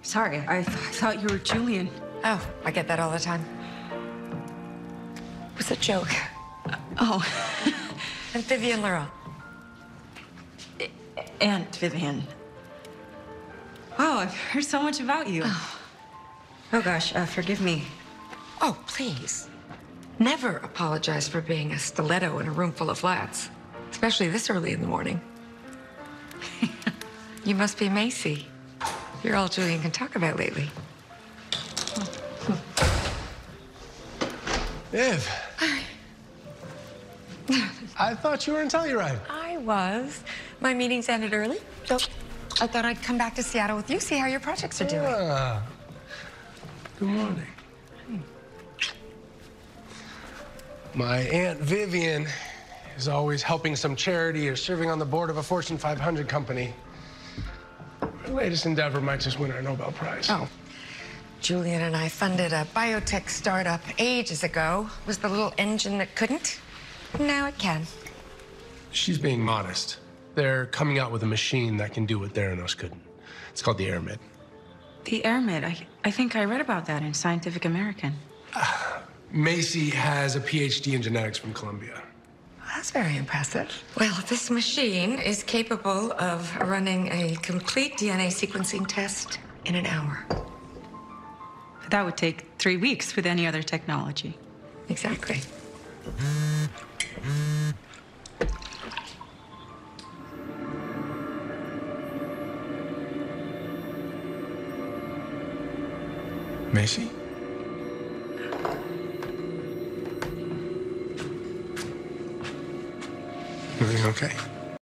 Sorry, I thought you were Julian. Oh, I get that all the time. It was a joke. Oh. And Vivian Laurel. Aunt Vivian. Wow, I've heard so much about you. Oh gosh, forgive me. Oh, please. Never apologize for being a stiletto in a room full of flats, especially this early in the morning. You must be Macy. You're all Julian can talk about lately. Viv. Hi. I thought you were in Telluride. I was. My meetings ended early, so I thought I'd come back to Seattle with you, see how your projects are doing. Good morning. My Aunt Vivian is always helping some charity or serving on the board of a Fortune 500 company. Her latest endeavor might just win her Nobel Prize. Oh. Julian and I funded a biotech startup ages ago. Was the little engine that couldn't. Now it can. She's being modest. They're coming out with a machine that can do what Theranos couldn't. It's called the Airmid. The Airmid, I think I read about that in Scientific American. Macy has a PhD in genetics from Columbia. That's very impressive. Well, this machine is capable of running a complete DNA sequencing test in an hour. That would take 3 weeks with any other technology. Exactly. Macy? Everything okay?